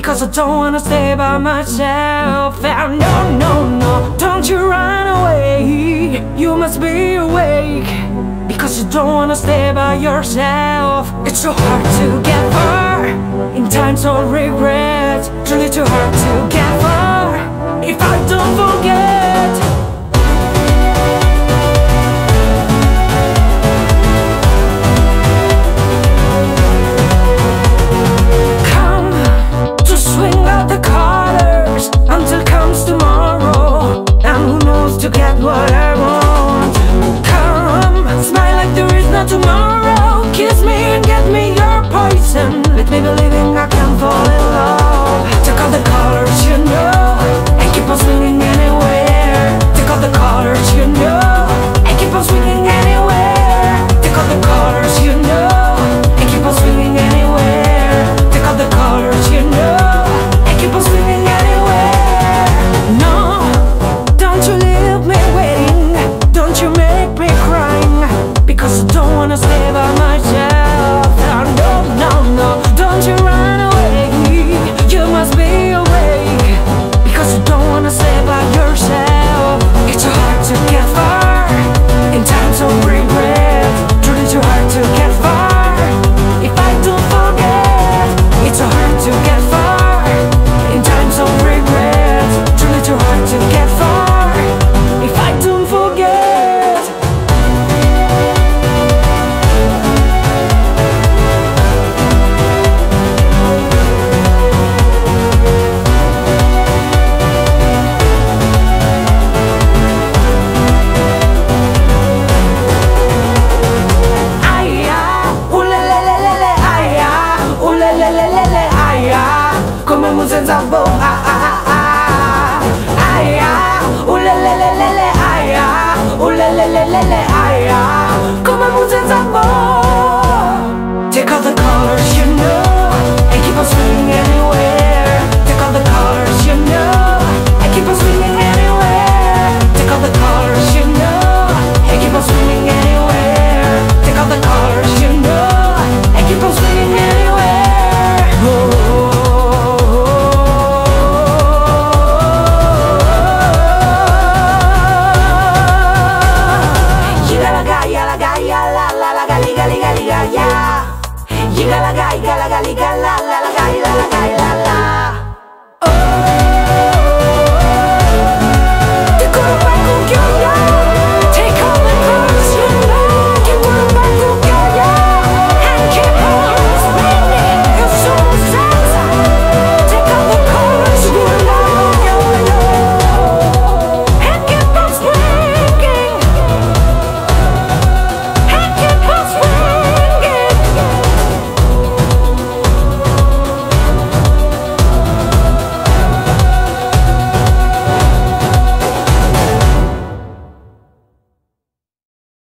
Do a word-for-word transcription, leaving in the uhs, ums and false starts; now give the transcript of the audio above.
because I don't wanna stay by myself. And no, no, no, don't you run away. You must be awake, because you don't wanna stay by yourself. It's so hard to get far in times of regret. Truly too hard to get far if I don't forget. To get what I want. Come, smile like there is no tomorrow. Kiss me and get me your poison. Let me believing I can fall in love. Take all the colors you know and keep on swinging anywhere. Take all the colors you know and keep on swinging anywhere. Take all the colors you know and keep on swinging anywhere. Take all the colors you know and keep on swinging anywhere. No, don't you leave me waiting, don't you make me crying, because I don't wanna stay by myself. No, no, no, don't you run away. You must be awake, because you don't wanna stay by yourself. It's so hard to get far in times of regret. Truly too hard to get far if I don't forget. It's so hard to get far in times of regret. Truly too hard to get far if I don't forget. Aya, ulelelelele, aya, ulelelelele, aya, come musenza bo, ah ah ah ah. Aya, ulelelelele, aya, ulelelelele, aya.